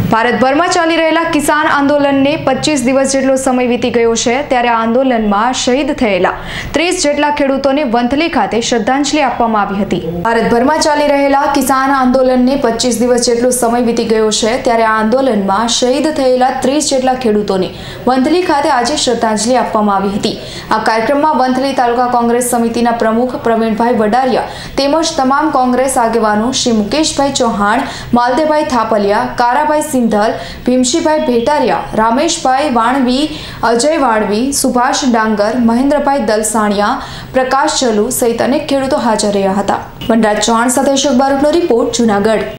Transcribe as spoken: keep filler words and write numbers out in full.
ભારતભરમાં ચાલી રહેલા કિસાન આંદોલનને પચીસ દિવસ જેટલો સમય વીતી ગયો છે, ત્યારે આ આંદોલનમાં શહીદ થયેલા ત્રીસ જેટલા ખેડૂતોને વંથલી ખાતે શ્રદ્ધાંજલિ આપવામાં આવી હતી। ભારતભરમાં ચાલી રહેલા કિસાન આંદોલનને પચીસ દિવસ જેટલો સમય વીતી ગયો છે, ત્યારે આ આંદોલનમાં શહીદ થયેલા ત્રીસ જેટલા ખેડૂતોને વંથલી ખાતે આજે શ્રદ્ધાંજલિ આપવામાં આવી હતી। આ કાર્યક્રમમાં વંથલી તાલુકા કોંગ્રેસ સમિતિના પ્રમુખ પ્રવીણભાઈ વડારિયા તેમજ તમામ કોંગ્રેસ આગેવાનો શ્રી મુકેશભાઈ ચૌહાણ, માલદેભાઈ થાપલિયા, કારાભાઈ સિંધલ, ભીમશીભાઈ ભેટારિયા, રામેશભાઈ વાણવી, અજય વાણવી, સુભાષ ડાંગર, મહેન્દ્રભાઈ દલસાણિયા, પ્રકાશ ચલુ સહિત અનેક ખેડૂતો હાજર રહ્યા હતા। વનરાજ ચૌહાણ સાથે અશોક બારોટનો રિપોર્ટ, જૂનાગઢ।